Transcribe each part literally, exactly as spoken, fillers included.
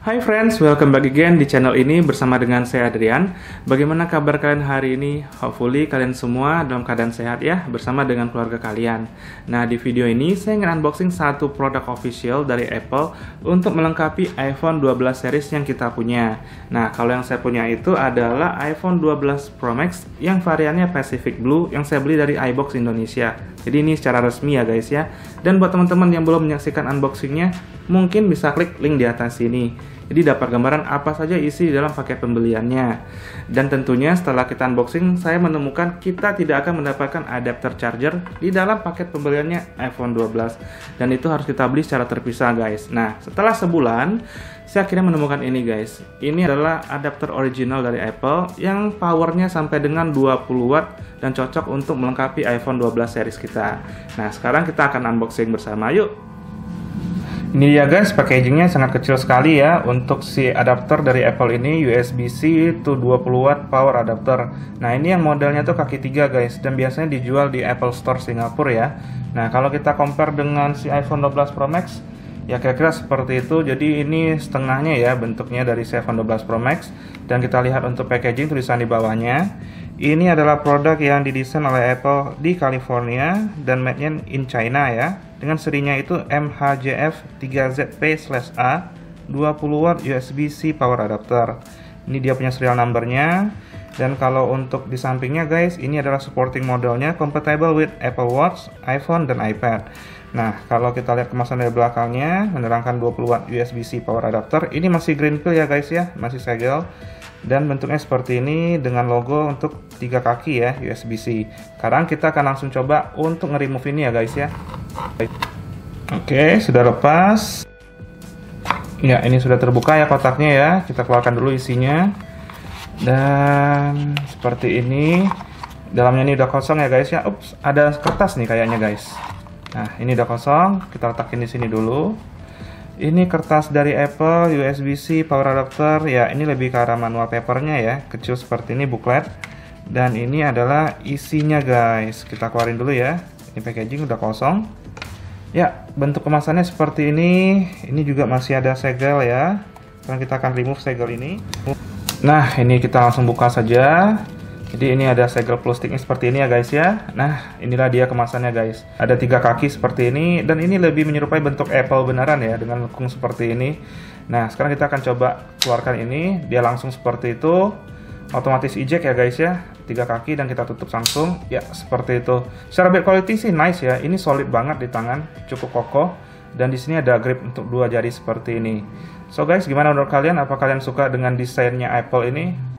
Hai friends, welcome back again di channel ini bersama dengan saya Adrian. Bagaimana kabar kalian hari ini? Hopefully kalian semua dalam keadaan sehat ya, bersama dengan keluarga kalian. Nah, di video ini saya ingin unboxing satu produk official dari Apple untuk melengkapi iPhone dua belas series yang kita punya. Nah, kalau yang saya punya itu adalah iPhone dua belas Pro Max yang variannya Pacific Blue yang saya beli dari iBox Indonesia. Jadi ini secara resmi ya guys ya. Dan buat teman-teman yang belum menyaksikan unboxingnya, mungkin bisa klik link di atas sini. Jadi dapat gambaran apa saja isi di dalam paket pembeliannya. Dan tentunya setelah kita unboxing, saya menemukan kita tidak akan mendapatkan adapter charger di dalam paket pembeliannya iPhone dua belas. Dan itu harus kita beli secara terpisah guys. Nah, setelah sebulan, saya akhirnya menemukan ini guys. Ini adalah adapter original dari Apple yang powernya sampai dengan dua puluh watt dan cocok untuk melengkapi iPhone dua belas series kita. Nah, sekarang kita akan unboxing bersama, yuk! Ini dia guys, packagingnya sangat kecil sekali ya untuk si adapter dari Apple ini, U S B C to dua puluh watt power adapter. Nah, ini yang modelnya tuh kaki tiga guys, dan biasanya dijual di Apple Store Singapura ya. Nah, kalau kita compare dengan si iPhone dua belas Pro Max, ya kira-kira seperti itu. Jadi ini setengahnya ya bentuknya dari si iPhone dua belas Pro Max. Dan kita lihat untuk packaging, tulisan di bawahnya. Ini adalah produk yang didesain oleh Apple di California dan made in China ya. Dengan serinya itu M H J F tiga Z P A dua puluh watt U S B C power adapter. Ini dia punya serial numbernya. Dan kalau untuk di sampingnya guys, ini adalah supporting modelnya, compatible with Apple Watch, iPhone, dan iPad. Nah, kalau kita lihat kemasan dari belakangnya, menerangkan dua puluh watt U S B C power adapter. Ini masih green peel ya guys ya, masih segel. Dan bentuknya seperti ini dengan logo untuk tiga kaki ya, U S B C. Sekarang kita akan langsung coba untuk nge-remove ini ya guys ya. Oke, sudah lepas. Ya, ini sudah terbuka ya kotaknya ya. Kita keluarkan dulu isinya. Dan seperti ini. Dalamnya ini udah kosong ya guys ya. Ups, ada kertas nih kayaknya guys. Nah, ini udah kosong. Kita letakin di sini dulu. Ini kertas dari Apple U S B C power adapter. Ya, ini lebih ke arah manual papernya ya. Kecil seperti ini booklet. Dan ini adalah isinya guys. Kita keluarin dulu ya. Ini packaging udah kosong. Ya, bentuk kemasannya seperti ini. Ini juga masih ada segel ya. Sekarang kita akan remove segel ini. Nah, ini kita langsung buka saja. Jadi ini ada segel plastiknya seperti ini ya guys ya. Nah, inilah dia kemasannya guys. Ada tiga kaki seperti ini. Dan ini lebih menyerupai bentuk Apple beneran ya, dengan lekung seperti ini. Nah, sekarang kita akan coba keluarkan ini. Dia langsung seperti itu. Otomatis eject ya guys ya. Tiga kaki dan kita tutup langsung. Ya, seperti itu. Secara build quality sih nice ya. Ini solid banget di tangan, cukup kokoh. Dan di sini ada grip untuk dua jari seperti ini. So guys, gimana menurut kalian? Apa kalian suka dengan desainnya Apple ini?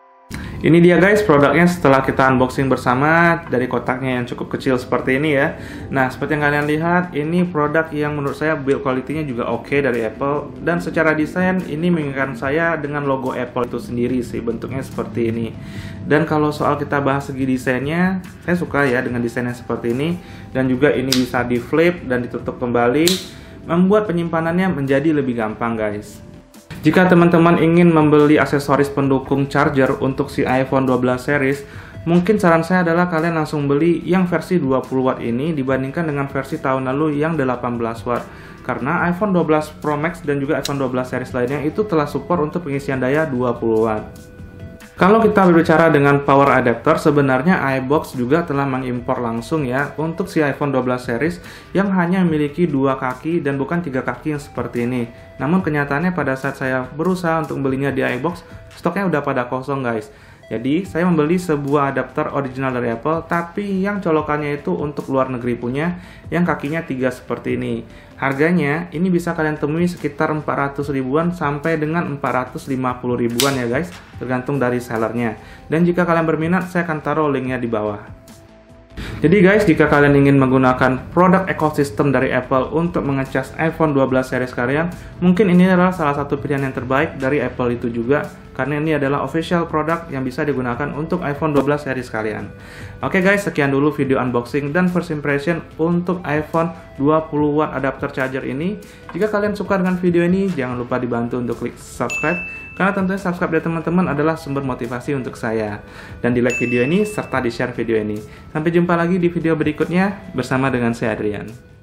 Ini dia guys produknya setelah kita unboxing bersama dari kotaknya yang cukup kecil seperti ini ya. Nah, seperti yang kalian lihat, ini produk yang menurut saya build quality-nya juga oke okay dari Apple. Dan secara desain ini mengingatkan saya dengan logo Apple itu sendiri sih, bentuknya seperti ini. Dan kalau soal kita bahas segi desainnya, saya suka ya dengan desainnya seperti ini. Dan juga ini bisa di flip dan ditutup kembali, membuat penyimpanannya menjadi lebih gampang guys. Jika teman-teman ingin membeli aksesoris pendukung charger untuk si iPhone dua belas series, mungkin saran saya adalah kalian langsung beli yang versi dua puluh watt ini dibandingkan dengan versi tahun lalu yang delapan belas watt. Karena iPhone dua belas Pro Max dan juga iPhone dua belas series lainnya itu telah support untuk pengisian daya dua puluh watt. Kalau kita berbicara dengan power adapter, sebenarnya iBox juga telah mengimpor langsung ya untuk si iPhone dua belas series yang hanya memiliki dua kaki dan bukan tiga kaki yang seperti ini. Namun kenyataannya pada saat saya berusaha untuk belinya di iBox, stoknya udah pada kosong guys. Jadi saya membeli sebuah adapter original dari Apple, tapi yang colokannya itu untuk luar negeri punya, yang kakinya tiga seperti ini. Harganya ini bisa kalian temui sekitar empat ratus ribuan sampai dengan empat ratus lima puluh ribuan ya guys, tergantung dari sellernya. Dan jika kalian berminat, saya akan taruh linknya di bawah. Jadi guys, jika kalian ingin menggunakan produk ekosistem dari Apple untuk mengecas iPhone dua belas series kalian, mungkin ini adalah salah satu pilihan yang terbaik dari Apple itu juga, karena ini adalah official produk yang bisa digunakan untuk iPhone dua belas series kalian. Oke guys, sekian dulu video unboxing dan first impression untuk iPhone dua puluh watt adapter charger ini. Jika kalian suka dengan video ini, jangan lupa dibantu untuk klik subscribe, karena tentunya subscribe dari teman-teman adalah sumber motivasi untuk saya. Dan di like video ini serta di share video ini. Sampai jumpa lagi di video berikutnya bersama dengan saya Adrian.